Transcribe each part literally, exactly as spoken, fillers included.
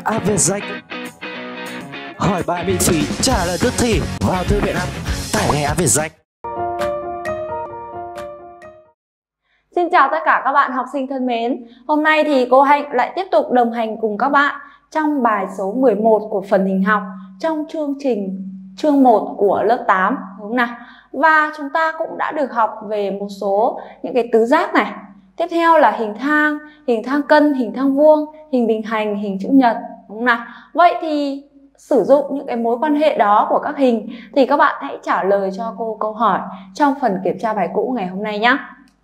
a vê rách. Hỏi bài miễn phí, trả lời tức thì vào thư viện app, tải ngay a vê rách. Xin chào tất cả các bạn học sinh thân mến. Hôm nay thì cô Hạnh lại tiếp tục đồng hành cùng các bạn trong bài số mười một của phần hình học trong chương trình chương một của lớp tám, đúng không nào? Và chúng ta cũng đã được học về một số những cái tứ giác này. Tiếp theo là hình thang, hình thang cân, hình thang vuông, hình bình hành, hình chữ nhật, đúng không nào? Vậy thì sử dụng những cái mối quan hệ đó của các hình thì các bạn hãy trả lời cho cô câu hỏi trong phần kiểm tra bài cũ ngày hôm nay nhé.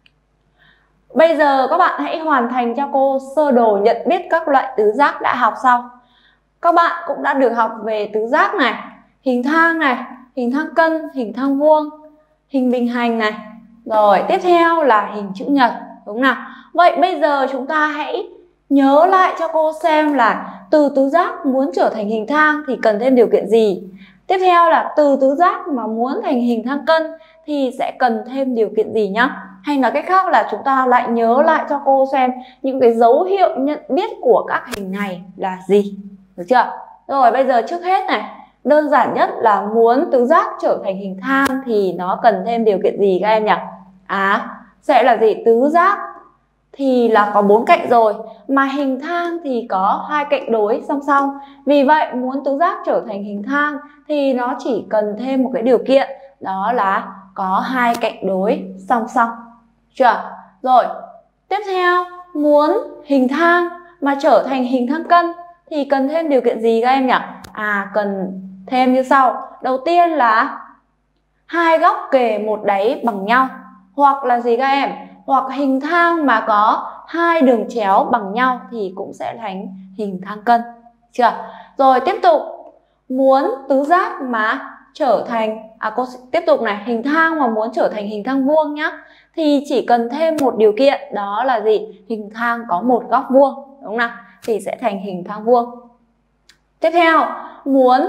Bây giờ các bạn hãy hoàn thành cho cô sơ đồ nhận biết các loại tứ giác đã học sau. Các bạn cũng đã được học về tứ giác này, hình thang này, hình thang cân, hình thang vuông, hình bình hành này. Rồi tiếp theo là hình chữ nhật, đúng không nào? Vậy bây giờ chúng ta hãy nhớ lại cho cô xem là từ tứ giác muốn trở thành hình thang thì cần thêm điều kiện gì. Tiếp theo là từ tứ giác mà muốn thành hình thang cân thì sẽ cần thêm điều kiện gì nhá. Hay nói cách khác là chúng ta lại nhớ lại cho cô xem những cái dấu hiệu nhận biết của các hình này là gì. Được chưa? Rồi bây giờ trước hết này, đơn giản nhất là muốn tứ giác trở thành hình thang thì nó cần thêm điều kiện gì các em nhỉ? À, sẽ là gì? Tứ giác thì là có bốn cạnh rồi, mà hình thang thì có hai cạnh đối song song. Vì vậy muốn tứ giác trở thành hình thang thì nó chỉ cần thêm một cái điều kiện, đó là có hai cạnh đối song song. Chưa? Rồi, tiếp theo muốn hình thang mà trở thành hình thang cân thì cần thêm điều kiện gì các em nhỉ? À, cần thêm như sau. Đầu tiên là hai góc kề một đáy bằng nhau, hoặc là gì các em? Hoặc hình thang mà có hai đường chéo bằng nhau thì cũng sẽ thành hình thang cân. Chưa? Rồi tiếp tục, muốn tứ giác mà trở thành à cô tiếp tục này, hình thang mà muốn trở thành hình thang vuông nhá, thì chỉ cần thêm một điều kiện, đó là gì? Hình thang có một góc vuông, đúng không nào? Thì sẽ thành hình thang vuông. Tiếp theo, muốn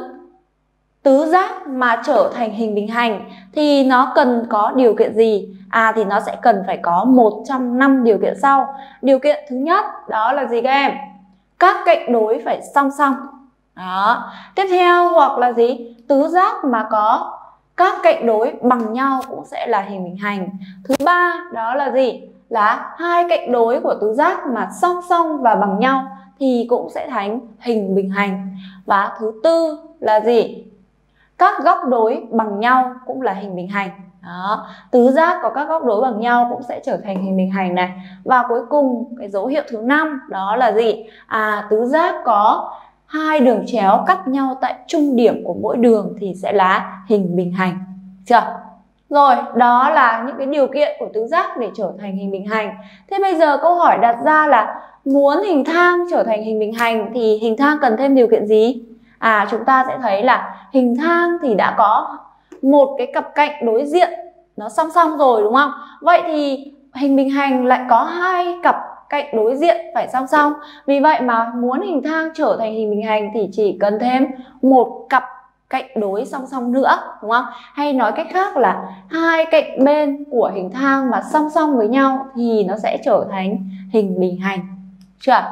tứ giác mà trở thành hình bình hành thì nó cần có điều kiện gì? À thì nó sẽ cần phải có một trong năm điều kiện sau. Điều kiện thứ nhất đó là gì các em? Các cạnh đối phải song song. Đó. Tiếp theo hoặc là gì? Tứ giác mà có các cạnh đối bằng nhau cũng sẽ là hình bình hành. Thứ ba đó là gì? Là hai cạnh đối của tứ giác mà song song và bằng nhau thì cũng sẽ thành hình bình hành. Và thứ tư là gì? Các góc đối bằng nhau cũng là hình bình hành. Đó. Tứ giác có các góc đối bằng nhau cũng sẽ trở thành hình bình hành này. Và cuối cùng cái dấu hiệu thứ năm đó là gì? À, tứ giác có hai đường chéo cắt nhau tại trung điểm của mỗi đường thì sẽ là hình bình hành. Chưa? Rồi, đó là những cái điều kiện của tứ giác để trở thành hình bình hành. Thế bây giờ câu hỏi đặt ra là muốn hình thang trở thành hình bình hành thì hình thang cần thêm điều kiện gì? À, chúng ta sẽ thấy là hình thang thì đã có một cái cặp cạnh đối diện nó song song rồi, đúng không? Vậy thì hình bình hành lại có hai cặp cạnh đối diện phải song song. Vì vậy mà muốn hình thang trở thành hình bình hành thì chỉ cần thêm một cặp cạnh đối song song nữa, đúng không? Hay nói cách khác là hai cạnh bên của hình thang mà song song với nhau thì nó sẽ trở thành hình bình hành. Chưa?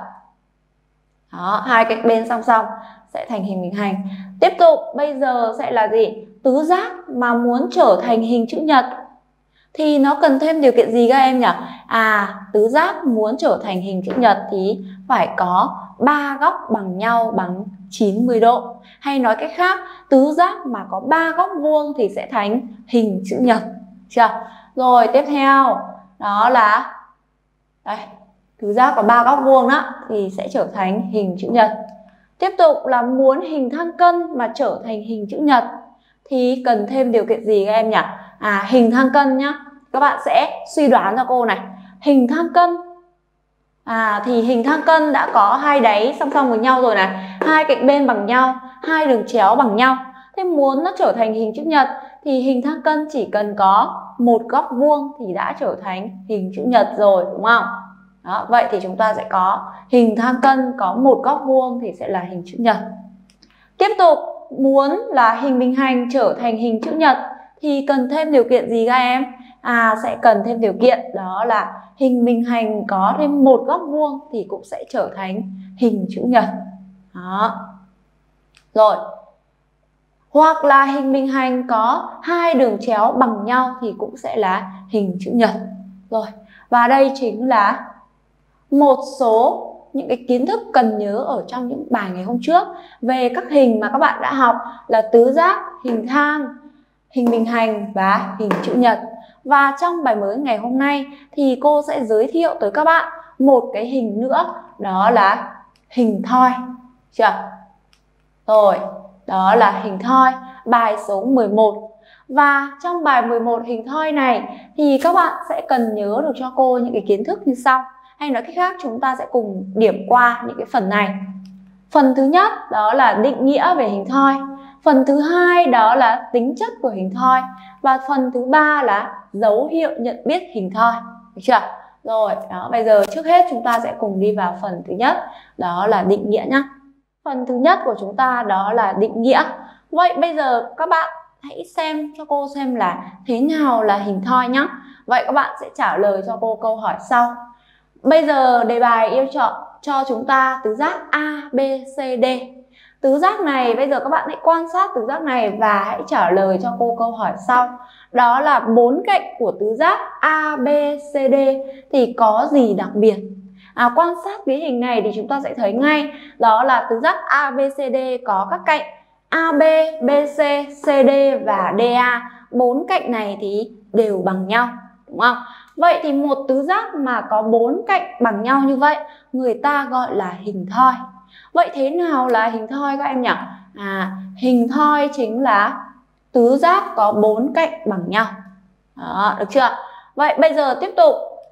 Đó, hai cạnh bên song song sẽ thành hình bình hành. Tiếp tục bây giờ sẽ là gì? Tứ giác mà muốn trở thành hình chữ nhật thì nó cần thêm điều kiện gì các em nhỉ? À, tứ giác muốn trở thành hình chữ nhật thì phải có ba góc bằng nhau bằng chín mươi độ. Hay nói cách khác, tứ giác mà có ba góc vuông thì sẽ thành hình chữ nhật. Chưa? Rồi tiếp theo đó là đây, tứ giác có ba góc vuông đó thì sẽ trở thành hình chữ nhật. Tiếp tục là muốn hình thang cân mà trở thành hình chữ nhật thì cần thêm điều kiện gì các em nhỉ? À, hình thang cân nhá. Các bạn sẽ suy đoán cho cô này. Hình thang cân. À thì hình thang cân đã có hai đáy song song với nhau rồi này, hai cạnh bên bằng nhau, hai đường chéo bằng nhau. Thế muốn nó trở thành hình chữ nhật thì hình thang cân chỉ cần có một góc vuông thì đã trở thành hình chữ nhật rồi, đúng không? Đó, vậy thì chúng ta sẽ có hình thang cân có một góc vuông thì sẽ là hình chữ nhật. Tiếp tục muốn là hình bình hành trở thành hình chữ nhật thì cần thêm điều kiện gì các em? À sẽ cần thêm điều kiện đó là hình bình hành có thêm một góc vuông thì cũng sẽ trở thành hình chữ nhật. Đó. Rồi. Hoặc là hình bình hành có hai đường chéo bằng nhau thì cũng sẽ là hình chữ nhật. Rồi. Và đây chính là một số những cái kiến thức cần nhớ ở trong những bài ngày hôm trước về các hình mà các bạn đã học là tứ giác, hình thang, hình bình hành và hình chữ nhật. Và trong bài mới ngày hôm nay thì cô sẽ giới thiệu tới các bạn một cái hình nữa, đó là hình thoi. Chưa? Rồi, đó là hình thoi, bài số mười một. Và trong bài mười một hình thoi này thì các bạn sẽ cần nhớ được cho cô những cái kiến thức như sau. Hay nói cách khác, chúng ta sẽ cùng điểm qua những cái phần này. Phần thứ nhất đó là định nghĩa về hình thoi. Phần thứ hai đó là tính chất của hình thoi. Và phần thứ ba là dấu hiệu nhận biết hình thoi. Được chưa? Rồi, đó, bây giờ trước hết chúng ta sẽ cùng đi vào phần thứ nhất, đó là định nghĩa nhé. Phần thứ nhất của chúng ta đó là định nghĩa. Vậy bây giờ các bạn hãy xem cho cô xem là thế nào là hình thoi nhé. Vậy các bạn sẽ trả lời cho cô câu hỏi sau. Bây giờ đề bài yêu chọn cho chúng ta tứ giác A, B, C, D. Tứ giác này, bây giờ các bạn hãy quan sát tứ giác này và hãy trả lời cho cô câu hỏi sau. Đó là bốn cạnh của tứ giác A, B, C, D thì có gì đặc biệt? À, quan sát cái hình này thì chúng ta sẽ thấy ngay đó là tứ giác A, B, C, D có các cạnh a bê, bê xê, xê đê và đê a. Bốn cạnh này thì đều bằng nhau, đúng không? Vậy thì một tứ giác mà có bốn cạnh bằng nhau như vậy người ta gọi là hình thoi. Vậy thế nào là hình thoi các em nhỉ? À, hình thoi chính là tứ giác có bốn cạnh bằng nhau. Đó, được chưa? Vậy bây giờ tiếp tục.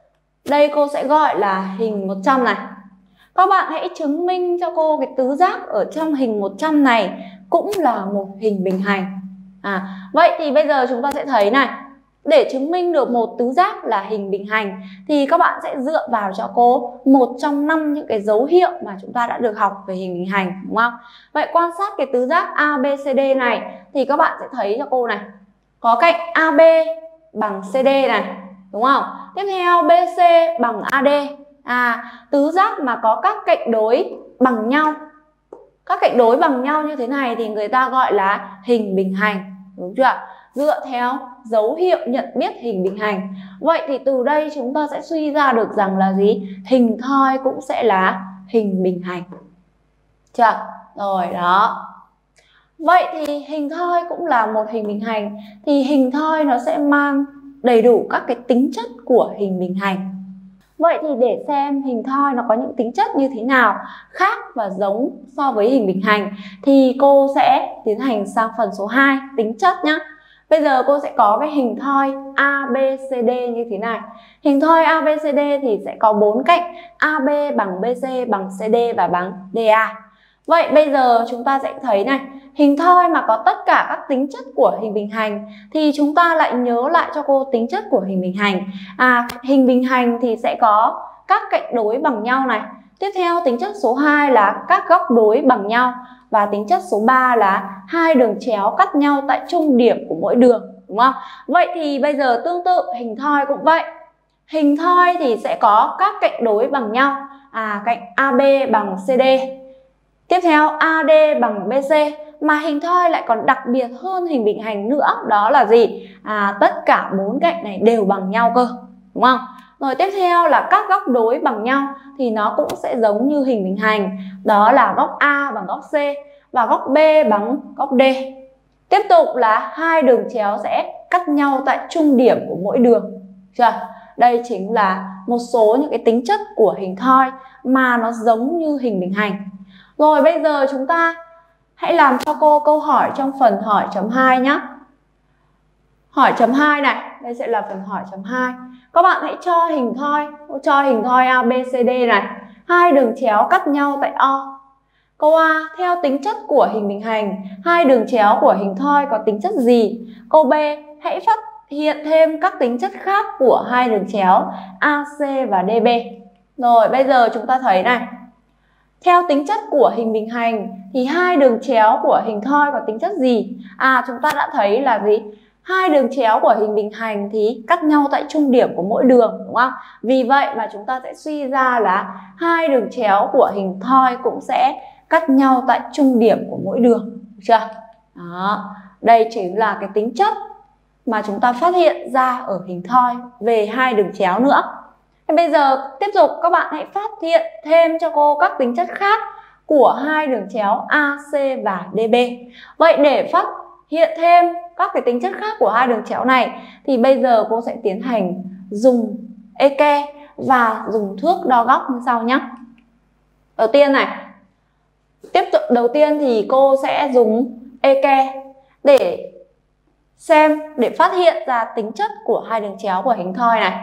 Đây cô sẽ gọi là hình một trăm này. Các bạn hãy chứng minh cho cô cái tứ giác ở trong hình một trăm này cũng là một hình bình hành. À, vậy thì bây giờ chúng ta sẽ thấy này, để chứng minh được một tứ giác là hình bình hành thì các bạn sẽ dựa vào cho cô một trong năm những cái dấu hiệu mà chúng ta đã được học về hình bình hành, đúng không? Vậy quan sát cái tứ giác a bê xê đê này thì các bạn sẽ thấy cho cô này, có cạnh a bê bằng xê đê này, đúng không? Tiếp theo bê xê bằng a đê. À, tứ giác mà có các cạnh đối bằng nhau, các cạnh đối bằng nhau như thế này thì người ta gọi là hình bình hành, đúng chưa? Dựa theo dấu hiệu nhận biết hình bình hành. Vậy thì từ đây chúng ta sẽ suy ra được rằng là gì? Hình thoi cũng sẽ là hình bình hành. Chưa? Rồi đó. Vậy thì hình thoi cũng là một hình bình hành. Thì hình thoi nó sẽ mang đầy đủ các cái tính chất của hình bình hành. Vậy thì để xem hình thoi nó có những tính chất như thế nào khác và giống so với hình bình hành thì cô sẽ tiến hành sang phần số hai, tính chất nhé. Bây giờ cô sẽ có cái hình thoi a bê xê đê như thế này. Hình thoi a bê xê đê thì sẽ có bốn cạnh a bê bằng bê xê bằng xê đê và bằng đê a. Vậy bây giờ chúng ta sẽ thấy này, hình thoi mà có tất cả các tính chất của hình bình hành thì chúng ta lại nhớ lại cho cô tính chất của hình bình hành. À, hình bình hành thì sẽ có các cạnh đối bằng nhau này. Tiếp theo tính chất số hai là các góc đối bằng nhau. Và tính chất số ba là hai đường chéo cắt nhau tại trung điểm của mỗi đường, đúng không? Vậy thì bây giờ tương tự hình thoi cũng vậy. Hình thoi thì sẽ có các cạnh đối bằng nhau. À, cạnh a bê bằng xê đê. Tiếp theo a đê bằng bê xê. Mà hình thoi lại còn đặc biệt hơn hình bình hành nữa, đó là gì? À, tất cả bốn cạnh này đều bằng nhau cơ, đúng không? Rồi tiếp theo là các góc đối bằng nhau thì nó cũng sẽ giống như hình bình hành, đó là góc A bằng góc C và góc B bằng góc D. Tiếp tục là hai đường chéo sẽ cắt nhau tại trung điểm của mỗi đường. Chưa? Đây chính là một số những cái tính chất của hình thoi mà nó giống như hình bình hành. Rồi bây giờ chúng ta hãy làm cho cô câu hỏi trong phần hỏi chấm hai nhé. Hỏi chấm hai này, đây sẽ là phần hỏi chấm hai. Các bạn hãy cho hình thoi, cho hình thoi a bê xê đê này, hai đường chéo cắt nhau tại O. Câu A, theo tính chất của hình bình hành, hai đường chéo của hình thoi có tính chất gì? Câu B, hãy phát hiện thêm các tính chất khác của hai đường chéo a xê và đê bê. Rồi bây giờ chúng ta thấy này, theo tính chất của hình bình hành thì hai đường chéo của hình thoi có tính chất gì? À, chúng ta đã thấy là gì? Hai đường chéo của hình bình hành thì cắt nhau tại trung điểm của mỗi đường, đúng không? Vì vậy mà chúng ta sẽ suy ra là hai đường chéo của hình thoi cũng sẽ cắt nhau tại trung điểm của mỗi đường, được chưa? Đó, đây chính là cái tính chất mà chúng ta phát hiện ra ở hình thoi về hai đường chéo nữa. Thế bây giờ tiếp tục các bạn hãy phát hiện thêm cho cô các tính chất khác của hai đường chéo a xê và đê bê. Vậy để phát hiện thêm các cái tính chất khác của hai đường chéo này thì bây giờ cô sẽ tiến hành dùng eke và dùng thước đo góc như sau nhé. Đầu tiên này, tiếp tục đầu tiên thì cô sẽ dùng eke để xem, để phát hiện ra tính chất của hai đường chéo của hình thoi này.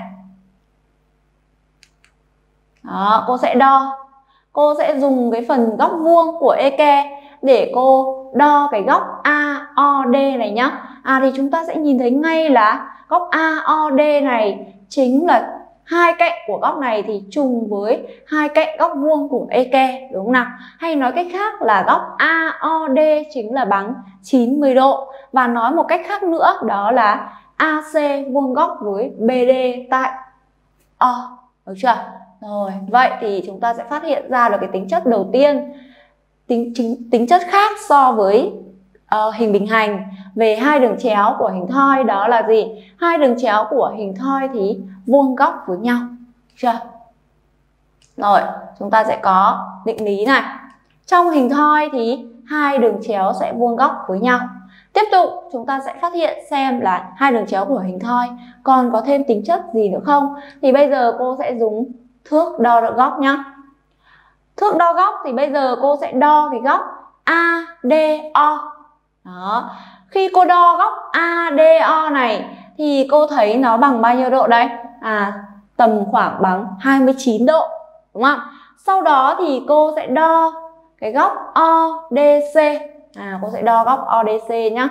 Đó, cô sẽ đo. Cô sẽ dùng cái phần góc vuông của eke để cô đo cái góc a o đê này nhá. À thì chúng ta sẽ nhìn thấy ngay là góc a o đê này chính là hai cạnh của góc này thì trùng với hai cạnh góc vuông của eke, đúng không nào? Hay nói cách khác là góc a o đê chính là bằng chín mươi độ. Và nói một cách khác nữa đó là a xê vuông góc với bê đê tại O, được chưa? Rồi, vậy thì chúng ta sẽ phát hiện ra được cái tính chất đầu tiên, tính chính, tính chất khác so với uh, hình bình hành về hai đường chéo của hình thoi, đó là gì? Hai đường chéo của hình thoi thì vuông góc với nhau, được chưa? Rồi, chúng ta sẽ có định lý này. Trong hình thoi thì hai đường chéo sẽ vuông góc với nhau. Tiếp tục chúng ta sẽ phát hiện xem là hai đường chéo của hình thoi còn có thêm tính chất gì nữa không. Thì bây giờ cô sẽ dùng thước đo góc nhá. Thước đo góc thì bây giờ cô sẽ đo cái góc a đê o. Đó. Khi cô đo góc a đê o này thì cô thấy nó bằng bao nhiêu độ đây? À, tầm khoảng bằng hai mươi chín độ, đúng không? Sau đó thì cô sẽ đo cái góc o đê xê. À, cô sẽ đo góc o đê xê nhá.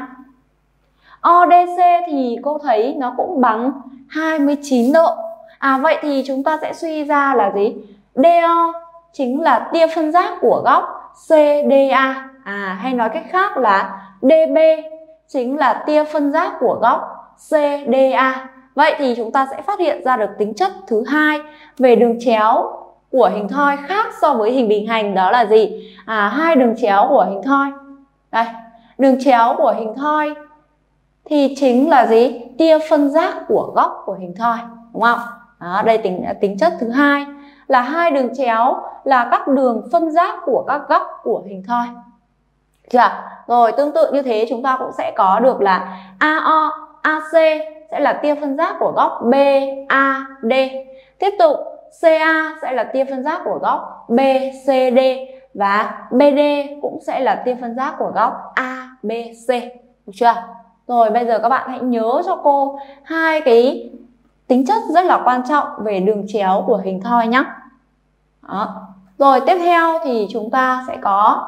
o đê xê thì cô thấy nó cũng bằng hai mươi chín độ. À, vậy thì chúng ta sẽ suy ra là gì? đê o chính là tia phân giác của góc xê đê a. À, hay nói cách khác là đê bê chính là tia phân giác của góc xê đê a. Vậy thì chúng ta sẽ phát hiện ra được tính chất thứ hai về đường chéo của hình thoi khác so với hình bình hành, đó là gì? À, hai đường chéo của hình thoi. Đây, đường chéo của hình thoi thì chính là gì? Tia phân giác của góc của hình thoi, đúng không? Đó, đây tính tính chất thứ hai là hai đường chéo là các đường phân giác của các góc của hình thoi. Chưa? Rồi tương tự như thế chúng ta cũng sẽ có được là a o, a xê sẽ là tia phân giác của góc bê a đê. Tiếp tục xê a sẽ là tia phân giác của góc bê xê đê và bê đê cũng sẽ là tia phân giác của góc a bê xê. Được chưa? Rồi bây giờ các bạn hãy nhớ cho cô hai cái tính chất rất là quan trọng về đường chéo của hình thoi nhé. Đó. Rồi tiếp theo thì chúng ta sẽ có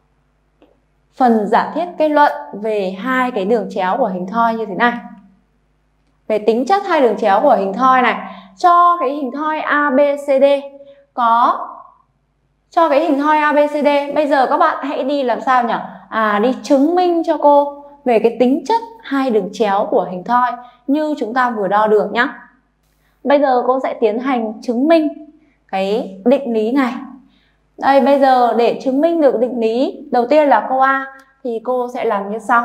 phần giả thiết kết luận về hai cái đường chéo của hình thoi như thế này. Về tính chất hai đường chéo của hình thoi này, cho cái hình thoi a bê xê đê có cho cái hình thoi a bê xê đê, bây giờ các bạn hãy đi làm sao nhỉ? À, đi chứng minh cho cô về cái tính chất hai đường chéo của hình thoi như chúng ta vừa đo được nhé. Bây giờ cô sẽ tiến hành chứng minh cái định lý này. Đây, bây giờ để chứng minh được định lý, đầu tiên là câu A thì cô sẽ làm như sau.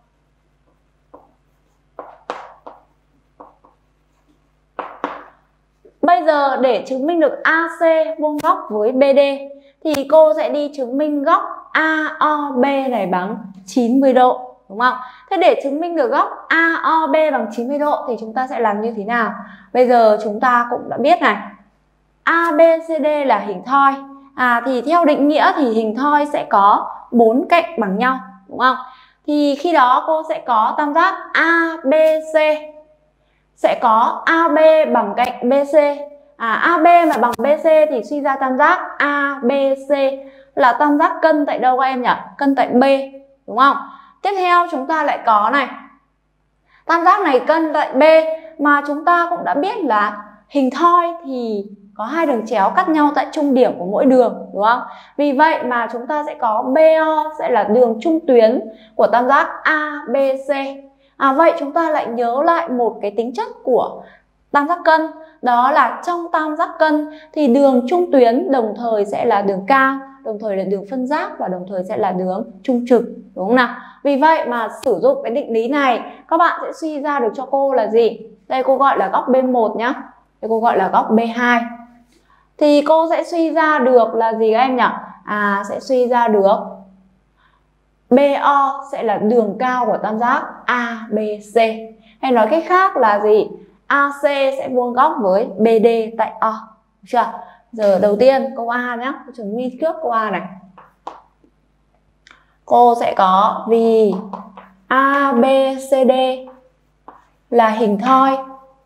Bây giờ để chứng minh được a xê vuông góc với bê đê thì cô sẽ đi chứng minh góc a o bê này bằng chín mươi độ, đúng không? Thế để chứng minh được góc a o bê bằng chín mươi độ thì chúng ta sẽ làm như thế nào? Bây giờ chúng ta cũng đã biết này, a bê xê đê là hình thoi. À, thì theo định nghĩa thì hình thoi sẽ có bốn cạnh bằng nhau, đúng không? Thì khi đó cô sẽ có tam giác a bê xê, sẽ có a bê bằng cạnh bê xê. À, a bê mà bằng bê xê thì suy ra tam giác a bê xê là tam giác cân tại đâu các em nhỉ? Cân tại B, đúng không? Tiếp theo chúng ta lại có này, tam giác này cân tại B, mà chúng ta cũng đã biết là hình thoi thì có hai đường chéo cắt nhau tại trung điểm của mỗi đường, đúng không? Vì vậy mà chúng ta sẽ có bê o sẽ là đường trung tuyến của tam giác a bê xê. À, vậy chúng ta lại nhớ lại một cái tính chất của tam giác cân, đó là trong tam giác cân thì đường trung tuyến đồng thời sẽ là đường cao, đồng thời là đường phân giác và đồng thời sẽ là đường trung trực, đúng không nào? Vì vậy mà sử dụng cái định lý này các bạn sẽ suy ra được cho cô là gì? Đây cô gọi là góc B một nhá. Đây cô gọi là góc B hai. Thì cô sẽ suy ra được là gì các em nhỉ? À, sẽ suy ra được bê o sẽ là đường cao của tam giác a bê xê. Hay nói cách khác là gì? a xê sẽ vuông góc với bê đê tại O. Được chưa? Giờ đầu tiên câu A nhé, cô chứng minh trước câu A này. Cô sẽ có vì a bê xê đê là hình thoi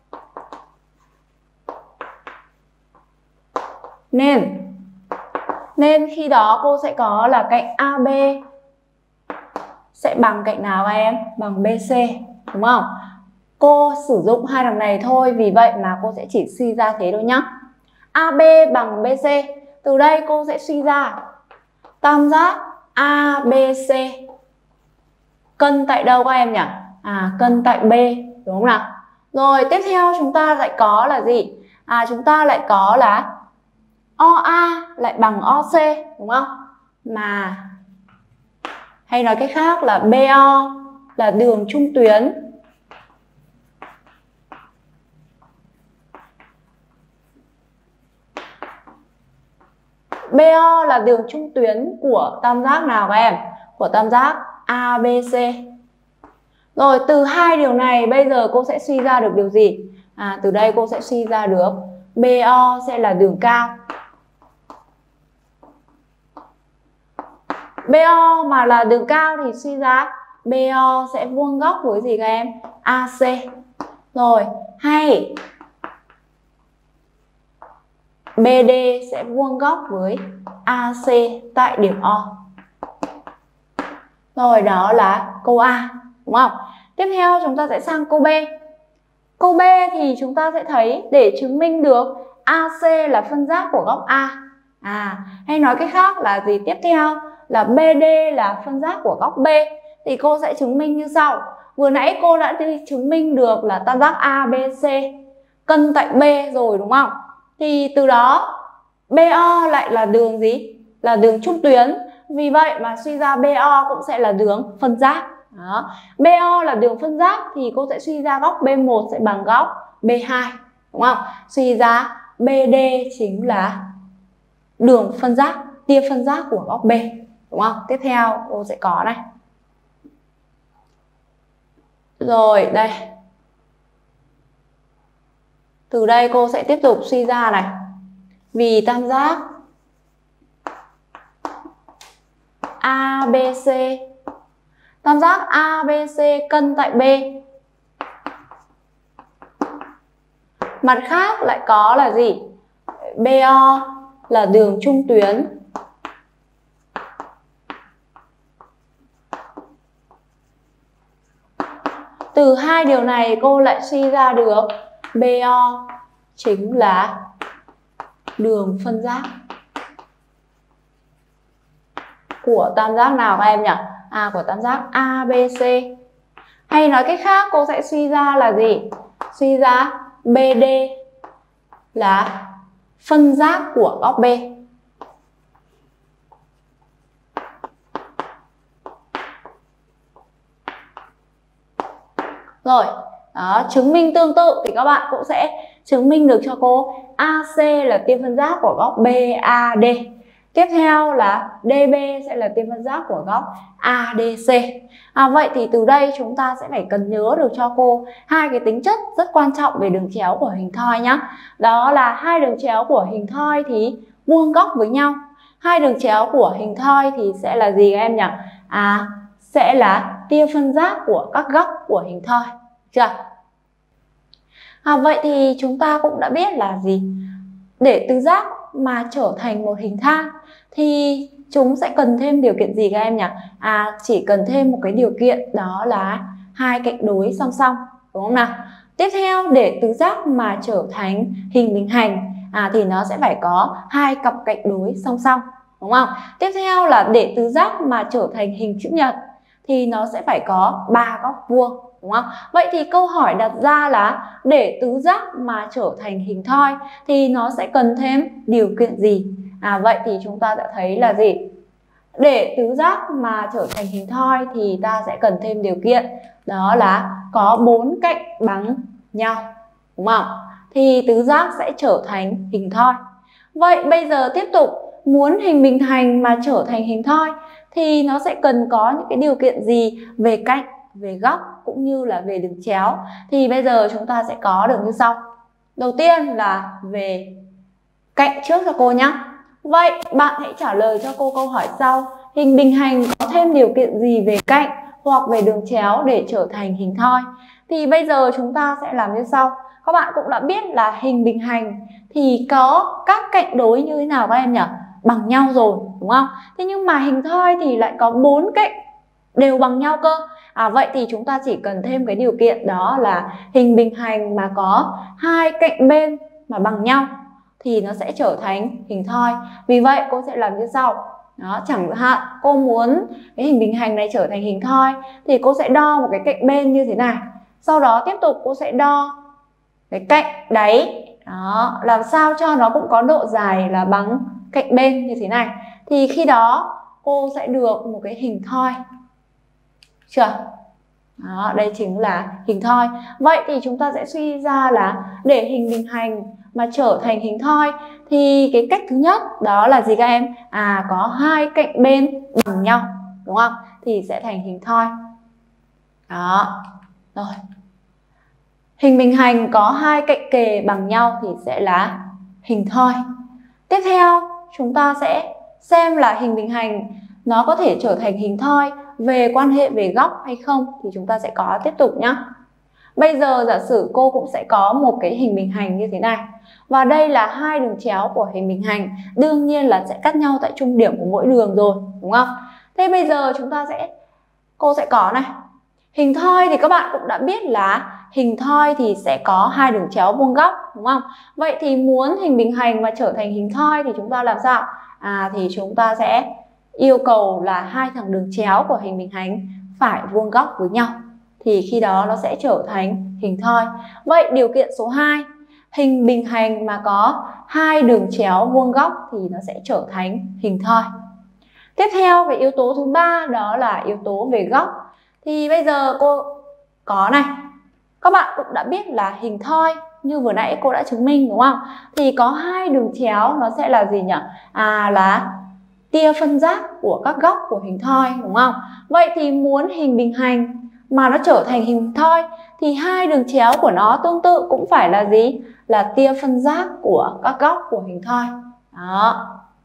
nên nên khi đó cô sẽ có là cạnh a bê sẽ bằng cạnh nào các em? Bằng bê xê, đúng không? Cô sử dụng hai đằng này thôi, vì vậy mà cô sẽ chỉ suy ra thế thôi nhá. a bê bằng bê xê. Từ đây cô sẽ suy ra tam giác a bê xê cân tại đâu các em nhỉ? À, cân tại B, đúng không nào? Rồi tiếp theo chúng ta lại có là gì? À, chúng ta lại có là o a lại bằng o xê, đúng không? Mà hay nói cách khác là bê o là đường trung tuyến bê o là đường trung tuyến của tam giác nào các em? Của tam giác a bê xê. Rồi từ hai điều này bây giờ cô sẽ suy ra được điều gì? À, từ đây cô sẽ suy ra được bê o sẽ là đường cao. bê o mà là đường cao thì suy ra bê o sẽ vuông góc với gì các em? a xê. Rồi, hay bê đê sẽ vuông góc với a xê tại điểm O. Rồi, đó là câu A, đúng không? Tiếp theo chúng ta sẽ sang câu B. Câu B thì chúng ta sẽ thấy để chứng minh được a xê là phân giác của góc A. À, hay nói cách khác là gì? Tiếp theo là bê đê là phân giác của góc B. Thì cô sẽ chứng minh như sau. Vừa nãy cô đã chứng minh được là tam giác a bê xê cân tại B rồi, đúng không? Thì từ đó bê o lại là đường gì? Là đường trung tuyến. Vì vậy mà suy ra bê o cũng sẽ là đường phân giác. Đó. bê o là đường phân giác thì cô sẽ suy ra góc B một sẽ bằng góc B hai, đúng không? Suy ra bê đê chính là đường phân giác, tia phân giác của góc B, đúng không? Tiếp theo cô sẽ có này. Rồi đây. Từ đây cô sẽ tiếp tục suy ra này. Vì tam giác a bê xê, tam giác a bê xê cân tại B. Mặt khác lại có là gì? bê o là đường trung tuyến từ hai điều này cô lại suy ra được bê o chính là đường phân giác của tam giác nào các em nhỉ? À, của tam giác a bê xê. Hay nói cách khác cô sẽ suy ra là gì? Suy ra bê đê là phân giác của góc B. Rồi, đó, chứng minh tương tự thì các bạn cũng sẽ chứng minh được cho cô a xê là tia phân giác của góc bê a đê. Tiếp theo là đê bê sẽ là tia phân giác của góc a đê xê. À, vậy thì từ đây chúng ta sẽ phải cần nhớ được cho cô hai cái tính chất rất quan trọng về đường chéo của hình thoi nhé. Đó là hai đường chéo của hình thoi thì vuông góc với nhau. Hai đường chéo của hình thoi thì sẽ là gì các em nhỉ? À, sẽ là tia phân giác của các góc của hình thoi. Chưa? À, vậy thì chúng ta cũng đã biết là gì? Để tứ giác mà trở thành một hình thang thì chúng sẽ cần thêm điều kiện gì các em nhỉ? À, chỉ cần thêm một cái điều kiện, đó là hai cạnh đối song song, đúng không nào? Tiếp theo, để tứ giác mà trở thành hình bình hành à, thì nó sẽ phải có hai cặp cạnh đối song song, đúng không? Tiếp theo là để tứ giác mà trở thành hình chữ nhật thì nó sẽ phải có ba góc vuông, đúng không? Vậy thì câu hỏi đặt ra là để tứ giác mà trở thành hình thoi thì nó sẽ cần thêm điều kiện gì? À vậy thì chúng ta sẽ thấy là gì? Để tứ giác mà trở thành hình thoi thì ta sẽ cần thêm điều kiện, đó là có bốn cạnh bằng nhau, đúng không? Thì tứ giác sẽ trở thành hình thoi. Vậy bây giờ tiếp tục, muốn hình bình hành mà trở thành hình thoi thì nó sẽ cần có những cái điều kiện gì về cạnh, về góc cũng như là về đường chéo. Thì bây giờ chúng ta sẽ có được như sau. Đầu tiên là về cạnh trước cho cô nhé. Vậy bạn hãy trả lời cho cô câu hỏi sau. Hình bình hành có thêm điều kiện gì về cạnh hoặc về đường chéo để trở thành hình thoi? Thì bây giờ chúng ta sẽ làm như sau. Các bạn cũng đã biết là hình bình hành thì có các cạnh đối như thế nào các em nhỉ? Bằng nhau rồi, đúng không? Thế nhưng mà hình thoi thì lại có bốn cạnh đều bằng nhau cơ. À vậy thì chúng ta chỉ cần thêm cái điều kiện, đó là hình bình hành mà có hai cạnh bên mà bằng nhau thì nó sẽ trở thành hình thoi. Vì vậy cô sẽ làm như sau. Đó, chẳng hạn cô muốn cái hình bình hành này trở thành hình thoi thì cô sẽ đo một cái cạnh bên như thế này. Sau đó tiếp tục cô sẽ đo cái cạnh đáy. Đó, làm sao cho nó cũng có độ dài là bằng cạnh bên như thế này. Thì khi đó cô sẽ được một cái hình thoi. Chưa? Đó, đây chính là hình thoi. Vậy thì chúng ta sẽ suy ra là để hình bình hành mà trở thành hình thoi thì cái cách thứ nhất đó là gì các em? À, có hai cạnh bên bằng nhau, đúng không? Thì sẽ thành hình thoi. Đó. Rồi. Hình bình hành có hai cạnh kề bằng nhau thì sẽ là hình thoi. Tiếp theo chúng ta sẽ xem là hình bình hành nó có thể trở thành hình thoi về quan hệ về góc hay không thì chúng ta sẽ có tiếp tục nhé. Bây giờ giả sử cô cũng sẽ có một cái hình bình hành như thế này. Và đây là hai đường chéo của hình bình hành. Đương nhiên là sẽ cắt nhau tại trung điểm của mỗi đường rồi, đúng không? Thế bây giờ chúng ta sẽ, cô sẽ có này. Hình thoi thì các bạn cũng đã biết là hình thoi thì sẽ có hai đường chéo vuông góc, đúng không? Vậy thì muốn hình bình hành mà trở thành hình thoi thì chúng ta làm sao? À thì chúng ta sẽ yêu cầu là hai thẳng đường chéo của hình bình hành phải vuông góc với nhau. Thì khi đó nó sẽ trở thành hình thoi. Vậy điều kiện số hai, hình bình hành mà có hai đường chéo vuông góc thì nó sẽ trở thành hình thoi. Tiếp theo cái yếu tố thứ ba đó là yếu tố về góc. Thì bây giờ cô có này, các bạn cũng đã biết là hình thoi như vừa nãy cô đã chứng minh, đúng không? Thì có hai đường chéo nó sẽ là gì nhỉ? À là tia phân giác của các góc của hình thoi, đúng không? Vậy thì muốn hình bình hành mà nó trở thành hình thoi thì hai đường chéo của nó tương tự cũng phải là gì? Là tia phân giác của các góc của hình thoi. Đó.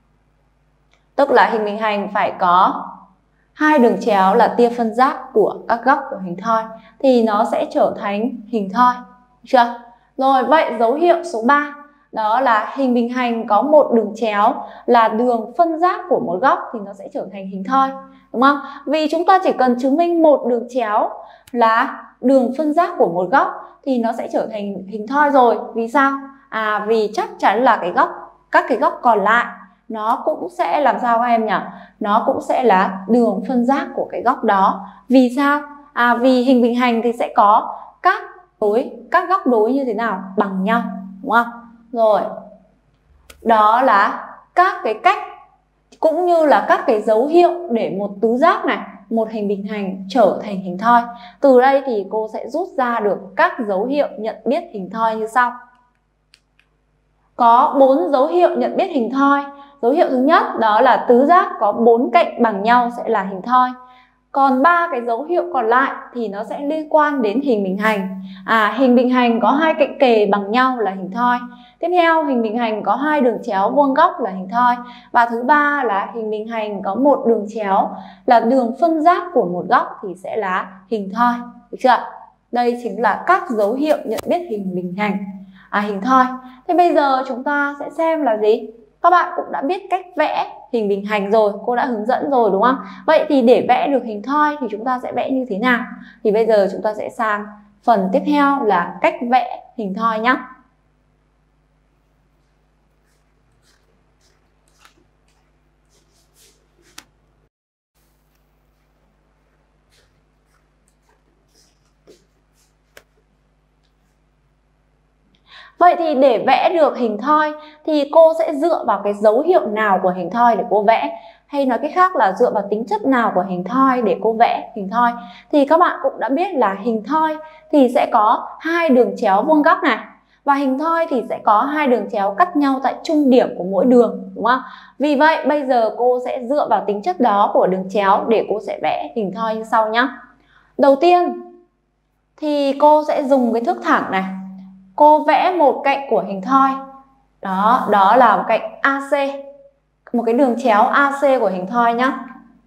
Tức là hình bình hành phải có hai đường chéo là tia phân giác của các góc của hình thoi thì nó sẽ trở thành hình thoi. Được chưa? Rồi, vậy dấu hiệu số ba đó là hình bình hành có một đường chéo là đường phân giác của một góc thì nó sẽ trở thành hình thoi, đúng không? Vì chúng ta chỉ cần chứng minh một đường chéo là đường phân giác của một góc thì nó sẽ trở thành hình thoi rồi. Vì sao? À vì chắc chắn là cái góc, các cái góc còn lại nó cũng sẽ làm sao các em nhỉ? Nó cũng sẽ là đường phân giác của cái góc đó. Vì sao? À vì hình bình hành thì sẽ có các đối, các góc đối như thế nào? Bằng nhau, đúng không? Rồi. Đó là các cái cách cũng như là các cái dấu hiệu để một tứ giác này, một hình bình hành trở thành hình thoi. Từ đây thì cô sẽ rút ra được các dấu hiệu nhận biết hình thoi như sau. Có bốn dấu hiệu nhận biết hình thoi. Dấu hiệu thứ nhất đó là tứ giác có bốn cạnh bằng nhau sẽ là hình thoi. Còn ba cái dấu hiệu còn lại thì nó sẽ liên quan đến hình bình hành. À, hình bình hành có hai cạnh kề bằng nhau là hình thoi. Tiếp theo, hình bình hành có hai đường chéo vuông góc là hình thoi. Và thứ ba là hình bình hành có một đường chéo là đường phân giác của một góc thì sẽ là hình thoi. Được chưa? Đây chính là các dấu hiệu nhận biết hình bình hành, à hình thoi. Thế bây giờ chúng ta sẽ xem là gì? Các bạn cũng đã biết cách vẽ hình bình hành rồi, cô đã hướng dẫn rồi đúng không? Vậy thì để vẽ được hình thoi thì chúng ta sẽ vẽ như thế nào? Thì bây giờ chúng ta sẽ sang phần tiếp theo là cách vẽ hình thoi nhé. Vậy thì để vẽ được hình thoi thì cô sẽ dựa vào cái dấu hiệu nào của hình thoi để cô vẽ? Hay nói cách khác là dựa vào tính chất nào của hình thoi để cô vẽ hình thoi? Thì các bạn cũng đã biết là hình thoi thì sẽ có hai đường chéo vuông góc này. Và hình thoi thì sẽ có hai đường chéo cắt nhau tại trung điểm của mỗi đường, đúng không? Vì vậy bây giờ cô sẽ dựa vào tính chất đó của đường chéo để cô sẽ vẽ hình thoi như sau nhé. Đầu tiên thì cô sẽ dùng cái thước thẳng này. Cô vẽ một cạnh của hình thoi. Đó, đó là một cạnh a xê. Một cái đường chéo a xê của hình thoi nhé.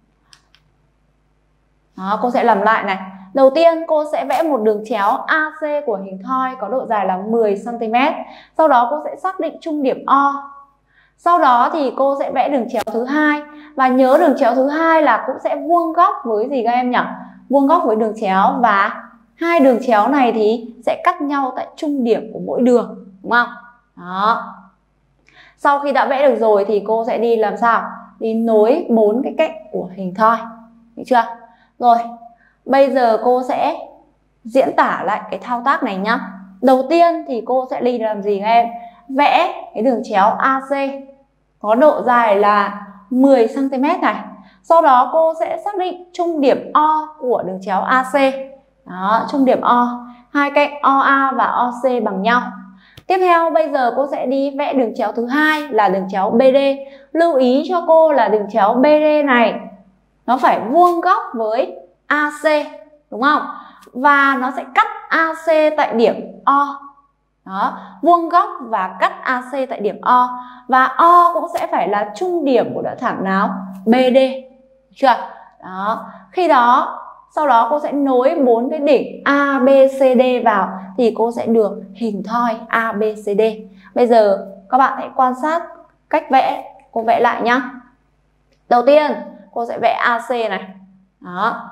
Đó, cô sẽ làm lại này. Đầu tiên cô sẽ vẽ một đường chéo a xê của hình thoi có độ dài là mười xăng ti mét. Sau đó cô sẽ xác định trung điểm O. Sau đó thì cô sẽ vẽ đường chéo thứ hai. Và nhớ đường chéo thứ hai là cũng sẽ vuông góc với gì các em nhỉ? Vuông góc với đường chéo, và hai đường chéo này thì sẽ cắt nhau tại trung điểm của mỗi đường, đúng không? Đó. Sau khi đã vẽ được rồi thì cô sẽ đi làm sao? Đi nối bốn cái cạnh của hình thoi. Được chưa? Rồi, bây giờ cô sẽ diễn tả lại cái thao tác này nhá. Đầu tiên thì cô sẽ đi làm gì các em? Vẽ cái đường chéo a xê có độ dài là mười xăng ti mét này. Sau đó cô sẽ xác định trung điểm O của đường chéo a xê. Đó, trung điểm O. Hai cạnh o a và o xê bằng nhau. Tiếp theo bây giờ cô sẽ đi vẽ đường chéo thứ hai là đường chéo bê đê. Lưu ý cho cô là đường chéo bê đê này nó phải vuông góc với a xê, đúng không? Và nó sẽ cắt a xê tại điểm O. Đó, vuông góc và cắt a xê tại điểm O. Và O cũng sẽ phải là trung điểm của đoạn thẳng nào? bê đê. Được chưa? Đó. Khi đó sau đó cô sẽ nối bốn cái đỉnh a bê xê đê vào thì cô sẽ được hình thoi a bê xê đê. Bây giờ các bạn hãy quan sát cách vẽ. Cô vẽ lại nhá. Đầu tiên cô sẽ vẽ a xê này. Đó.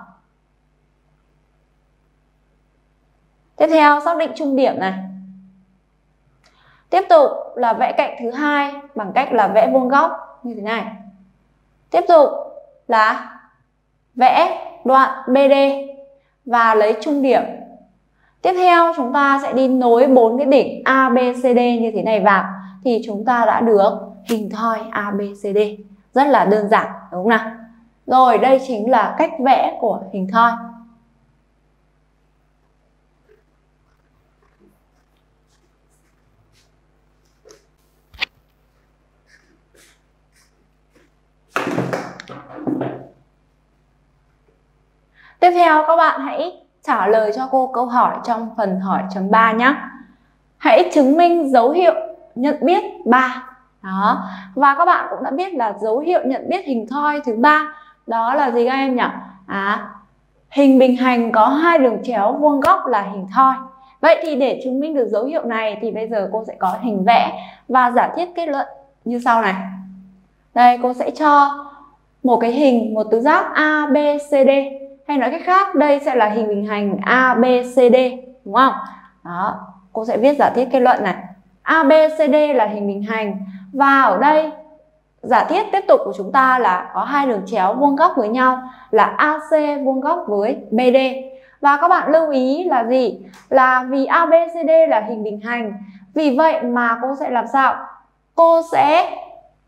Tiếp theo xác định trung điểm này. Tiếp tục là vẽ cạnh thứ hai bằng cách là vẽ vuông góc như thế này. Tiếp tục là vẽ đoạn bê đê và lấy trung điểm. Tiếp theo chúng ta sẽ đi nối bốn cái đỉnh a bê xê đê như thế này vào thì chúng ta đã được hình thoi a bê xê đê. Rất là đơn giản, đúng không nào? Rồi, đây chính là cách vẽ của hình thoi. Tiếp theo các bạn hãy trả lời cho cô câu hỏi trong phần hỏi chấm ba nhé. Hãy chứng minh dấu hiệu nhận biết ba. Đó. Và các bạn cũng đã biết là dấu hiệu nhận biết hình thoi thứ ba đó là gì các em nhỉ? À, hình bình hành có hai đường chéo vuông góc là hình thoi. Vậy thì để chứng minh được dấu hiệu này thì bây giờ cô sẽ có hình vẽ và giả thiết kết luận như sau này. Đây, cô sẽ cho một cái hình, một tứ giác a bê xê đê. Hay nói cách khác, đây sẽ là hình bình hành a bê xê đê, đúng không? Đó, cô sẽ viết giả thiết kết luận này. a bê xê đê là hình bình hành. Và ở đây, giả thiết tiếp tục của chúng ta là có hai đường chéo vuông góc với nhau là a xê vuông góc với bê đê. Và các bạn lưu ý là gì? Là vì a bê xê đê là hình bình hành. Vì vậy mà cô sẽ làm sao? Cô sẽ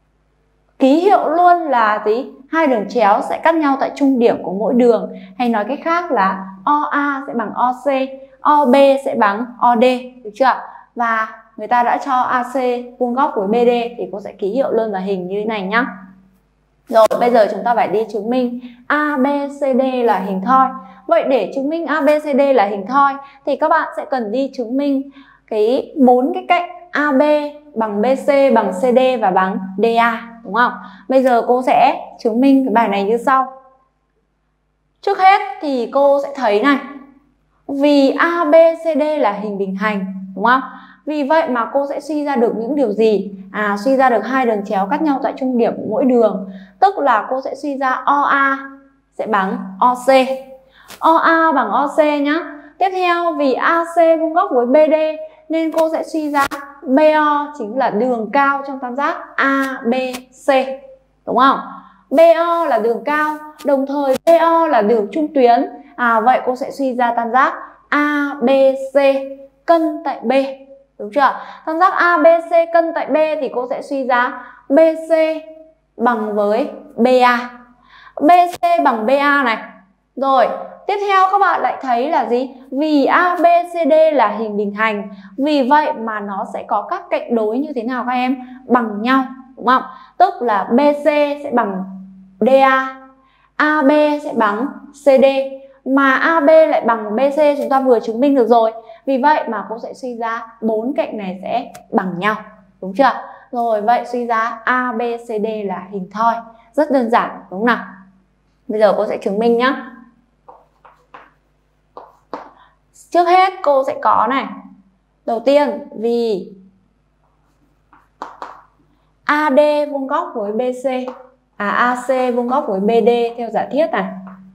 ký hiệu luôn là gì? Hai đường chéo sẽ cắt nhau tại trung điểm của mỗi đường. Hay nói cách khác là o a sẽ bằng o xê, o bê sẽ bằng o đê. Được chưa? Và người ta đã cho a xê vuông góc với bê đê thì cô sẽ ký hiệu luôn vào hình như thế này nhá. Rồi bây giờ chúng ta phải đi chứng minh a bê xê đê là hình thoi. Vậy để chứng minh a bê xê đê là hình thoi thì các bạn sẽ cần đi chứng minh cái bốn cái cạnh a bê bằng bê xê bằng xê đê và bằng đê a, đúng không? Bây giờ cô sẽ chứng minh cái bài này như sau. Trước hết thì cô sẽ thấy này, vì a bê xê đê là hình bình hành, đúng không? Vì vậy mà cô sẽ suy ra được những điều gì? À, suy ra được hai đường chéo cắt nhau tại trung điểm của mỗi đường. Tức là cô sẽ suy ra o a sẽ bằng o xê. o a bằng o xê nhá. Tiếp theo vì a xê vuông góc với bê đê nên cô sẽ suy ra bê o chính là đường cao trong tam giác a bê xê, đúng không? bê o là đường cao, đồng thời bê o là đường trung tuyến. À, vậy cô sẽ suy ra tam giác a bê xê cân tại B, đúng chưa? Tam giác a bê xê cân tại B thì cô sẽ suy ra bê xê bằng với bê a. bê xê bằng bê a này. Rồi, tiếp theo các bạn lại thấy là gì? Vì a bê xê đê là hình bình hành, vì vậy mà nó sẽ có các cạnh đối như thế nào các em? Bằng nhau, đúng không? Tức là bê xê sẽ bằng đê a, a bê sẽ bằng xê đê, mà a bê lại bằng bê xê chúng ta vừa chứng minh được rồi. Vì vậy mà cô sẽ suy ra bốn cạnh này sẽ bằng nhau, đúng chưa? Rồi, vậy suy ra a bê xê đê là hình thoi. Rất đơn giản, đúng không nào? Bây giờ cô sẽ chứng minh nhá. Trước hết cô sẽ có này. Đầu tiên, vì a đê vuông góc với bê xê, à a xê vuông góc với bê đê theo giả thiết này.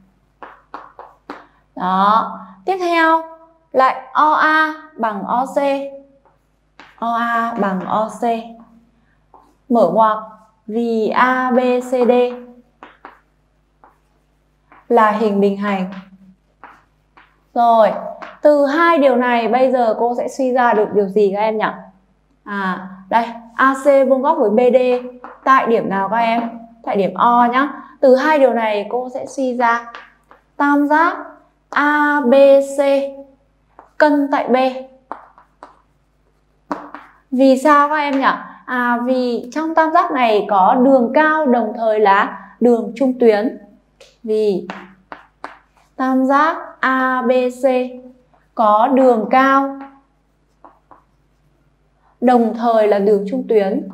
Đó. Tiếp theo lại o a bằng o xê, o a bằng o xê. Mở ngoặc vì a bê xê đê là hình bình hành. Rồi, từ hai điều này bây giờ cô sẽ suy ra được điều gì các em nhỉ? À, đây, a xê vuông góc với bê đê tại điểm nào các em? Tại điểm O nhá. Từ hai điều này cô sẽ suy ra tam giác a bê xê cân tại B. Vì sao các em nhỉ? À, vì trong tam giác này có đường cao đồng thời là đường trung tuyến. Vì tam giác a bê xê có đường cao đồng thời là đường trung tuyến.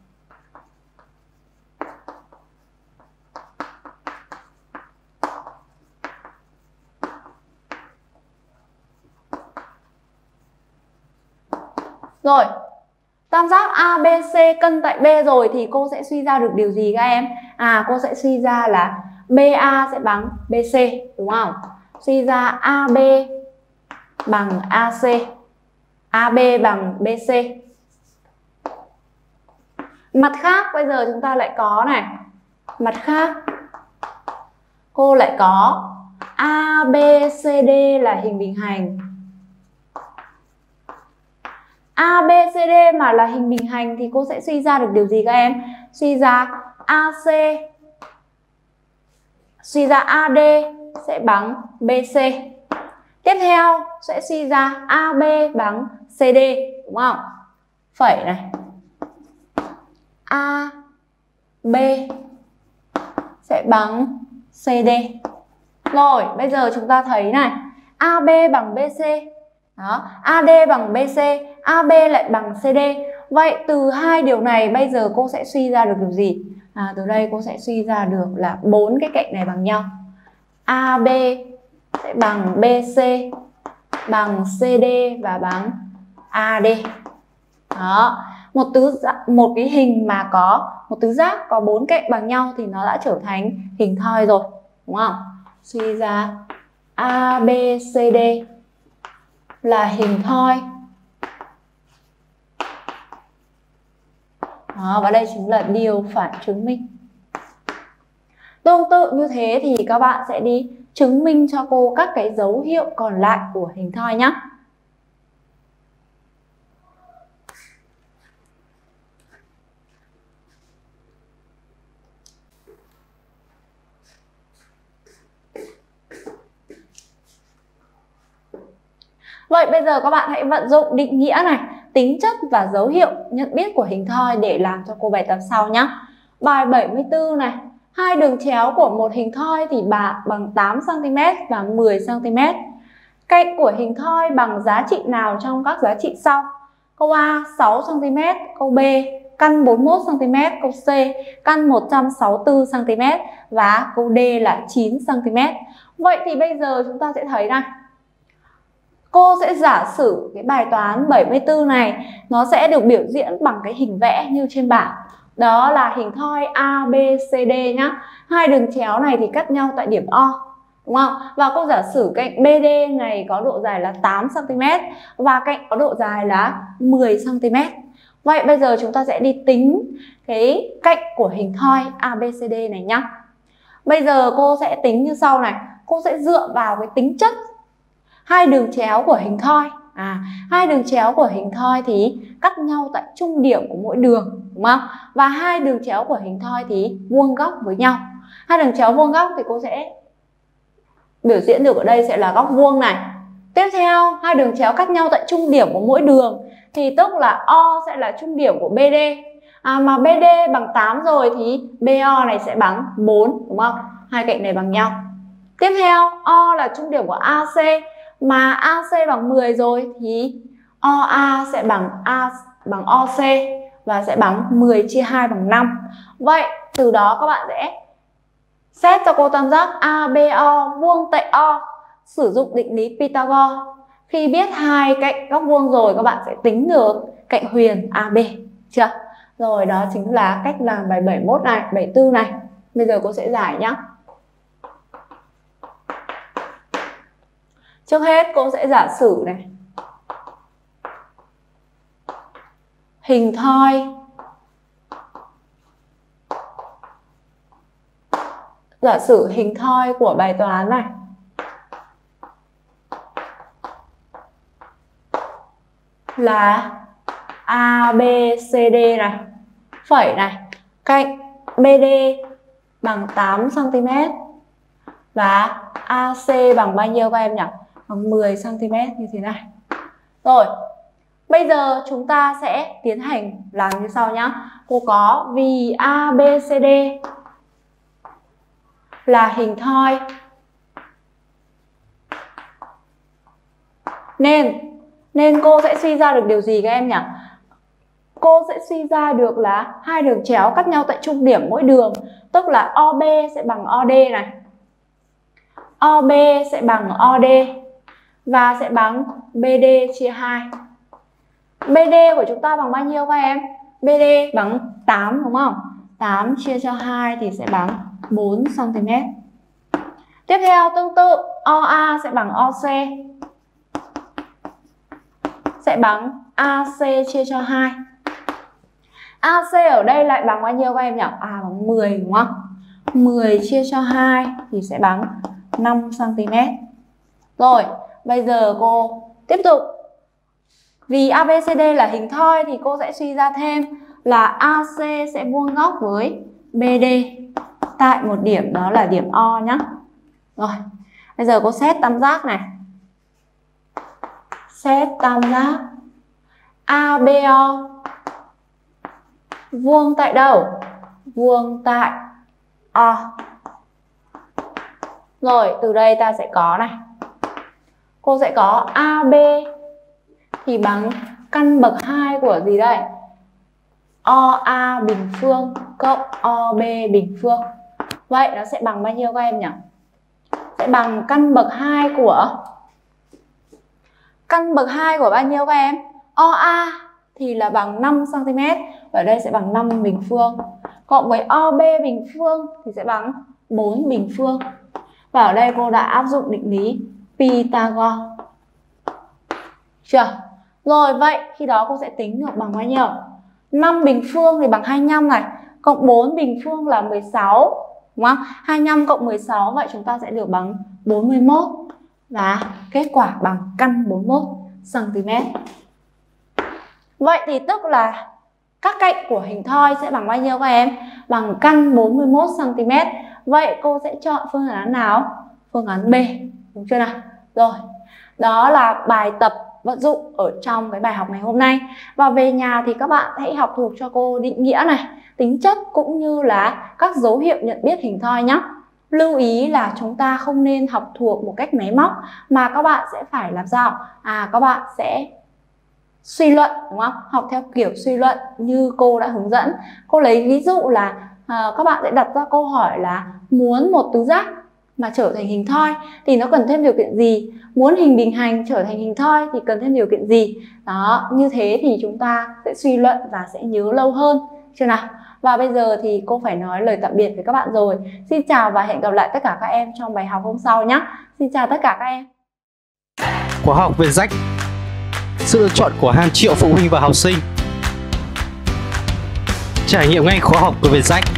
Rồi, tam giác a bê xê cân tại B rồi thì cô sẽ suy ra được điều gì các em? À, cô sẽ suy ra là bê a sẽ bằng bê xê, đúng không? Suy ra a bê bằng a xê, a bê bằng bê xê. Mặt khác bây giờ chúng ta lại có này. Mặt khác cô lại có a bê xê đê là hình bình hành. a bê xê đê mà là hình bình hành thì cô sẽ suy ra được điều gì các em? Suy ra a xê, suy ra a đê sẽ bằng bê xê. Tiếp theo sẽ suy ra a bê bằng xê đê, đúng không? Phẩy này. a bê sẽ bằng xê đê. Rồi, bây giờ chúng ta thấy này, a bê bằng bê xê. Đó, a đê bằng bê xê, a bê lại bằng xê đê. Vậy từ hai điều này bây giờ cô sẽ suy ra được điều gì? À, từ đây cô sẽ suy ra được là bốn cái cạnh này bằng nhau. a bê sẽ bằng bê xê, bằng xê đê và bằng a đê. Đó, một tứ một cái hình mà có một tứ giác có bốn cạnh bằng nhau thì nó đã trở thành hình thoi rồi, đúng không? Suy ra a bê xê đê là hình thoi. Đó, và đây chính là điều phản chứng minh. Tương tự như thế thì các bạn sẽ đi chứng minh cho cô các cái dấu hiệu còn lại của hình thoi nhé. Vậy bây giờ các bạn hãy vận dụng định nghĩa này, tính chất và dấu hiệu nhận biết của hình thoi để làm cho cô bài tập sau nhé. Bài bảy mươi tư này, hai đường chéo của một hình thoi thì bằng tám xăng ti mét và mười xăng ti mét. Cạnh của hình thoi bằng giá trị nào trong các giá trị sau? Câu A sáu xăng ti mét, câu B căn bốn mươi mốt xăng ti mét, câu C căn một trăm sáu mươi tư xăng ti mét và câu D là chín xăng ti mét. Vậy thì bây giờ chúng ta sẽ thấy này, cô sẽ giả sử cái bài toán bảy mươi tư này nó sẽ được biểu diễn bằng cái hình vẽ như trên bảng. Đó là hình thoi a bê xê đê nhá. Hai đường chéo này thì cắt nhau tại điểm O, đúng không? Và cô giả sử cạnh bê đê này có độ dài là tám xăng ti mét và cạnh có độ dài là mười xăng ti mét. Vậy bây giờ chúng ta sẽ đi tính cái cạnh của hình thoi a bê xê đê này nhá. Bây giờ cô sẽ tính như sau này. Cô sẽ dựa vào cái tính chất hai đường chéo của hình thoi À, hai đường chéo của hình thoi thì cắt nhau tại trung điểm của mỗi đường, đúng không? Và hai đường chéo của hình thoi thì vuông góc với nhau. Hai đường chéo vuông góc thì cô sẽ biểu diễn được ở đây sẽ là góc vuông này. Tiếp theo, hai đường chéo cắt nhau tại trung điểm của mỗi đường thì tức là O sẽ là trung điểm của bê đê. À, mà bê đê bằng tám rồi thì bê o này sẽ bằng bốn, đúng không? Hai cạnh này bằng nhau. Tiếp theo, O là trung điểm của a xê, mà a xê bằng mười rồi thì o a sẽ bằng A bằng o xê và sẽ bằng mười chia hai bằng năm. Vậy từ đó các bạn sẽ xét cho cô tam giác a bê o vuông tại O, sử dụng định lý Pythagore. Khi biết hai cạnh góc vuông rồi các bạn sẽ tính được cạnh huyền a bê, chưa? Rồi, đó chính là cách làm bài bảy mươi mốt này, bảy mươi tư này. Bây giờ cô sẽ giải nhé. Trước hết cô sẽ giả sử này. Hình thoi Giả sử hình thoi của bài toán này là a bê xê đê này, phẩy này, cạnh bê đê bằng tám xăng ti mét và a xê bằng bao nhiêu các em nhỉ? Bằng mười xăng ti mét như thế này. Rồi, bây giờ chúng ta sẽ tiến hành làm như sau nhá. Cô có vì a bê xê đê là hình thoi nên nên cô sẽ suy ra được điều gì các em nhỉ? Cô sẽ suy ra được là hai đường chéo cắt nhau tại trung điểm mỗi đường, tức là o bê sẽ bằng o đê này, o bê sẽ bằng o đê và sẽ bằng bê đê chia hai. bê đê của chúng ta bằng bao nhiêu các em? bê đê bằng tám, đúng không? tám chia cho hai thì sẽ bằng bốn xăng ti mét. Tiếp theo tương tự, o a sẽ bằng o xê, sẽ bằng a xê chia cho hai. a xê ở đây lại bằng bao nhiêu các em nhỉ? À, bằng mười, đúng không? mười chia cho hai thì sẽ bằng năm xăng ti mét. Rồi, bây giờ cô tiếp tục. Vì a bê xê đê là hình thoi thì cô sẽ suy ra thêm là a xê sẽ vuông góc với bê đê tại một điểm, đó là điểm O nhé. Rồi, bây giờ cô xét tam giác này. Xét tam giác a bê o vuông tại đâu? Vuông tại O. Rồi, từ đây ta sẽ có này. Cô sẽ có a bê thì bằng căn bậc hai của gì đây? o a bình phương cộng o bê bình phương. Vậy nó sẽ bằng bao nhiêu các em nhỉ? Sẽ bằng căn bậc hai của Căn bậc hai của bao nhiêu các em? o a thì là bằng năm xăng ti mét, ở đây sẽ bằng năm bình phương, cộng với o bê bình phương thì sẽ bằng bốn bình phương. Và ở đây cô đã áp dụng định lý Pythagore. Chưa? Rồi, vậy khi đó cô sẽ tính được bằng bao nhiêu? năm bình phương thì bằng hai mươi lăm này, cộng bốn bình phương là mười sáu, đúng không? hai mươi lăm cộng mười sáu, vậy chúng ta sẽ được bằng bốn mươi mốt. Và kết quả bằng căn bốn mươi mốt xăng ti mét. Vậy thì tức là các cạnh của hình thoi sẽ bằng bao nhiêu các em? Bằng căn bốn mươi mốt xăng ti mét. Vậy cô sẽ chọn phương án nào? Phương án B, đúng chưa nào? Rồi, đó là bài tập vận dụng ở trong cái bài học ngày hôm nay. Và về nhà thì các bạn hãy học thuộc cho cô định nghĩa này, tính chất cũng như là các dấu hiệu nhận biết hình thoi nhé. Lưu ý là chúng ta không nên học thuộc một cách máy móc, mà các bạn sẽ phải làm sao? À, các bạn sẽ suy luận, đúng không? Học theo kiểu suy luận như cô đã hướng dẫn. Cô lấy ví dụ là à, các bạn sẽ đặt ra câu hỏi là muốn một tứ giác mà trở thành hình thoi thì nó cần thêm điều kiện gì? Muốn hình bình hành trở thành hình thoi thì cần thêm điều kiện gì? Đó, như thế thì chúng ta sẽ suy luận và sẽ nhớ lâu hơn, chưa nào? Và bây giờ thì cô phải nói lời tạm biệt với các bạn rồi. Xin chào và hẹn gặp lại tất cả các em trong bài học hôm sau nhé. Xin chào tất cả các em. Khóa học Vietjet, sự lựa chọn của hàng triệu phụ huynh và học sinh. Trải nghiệm ngay khóa học của Vietjet.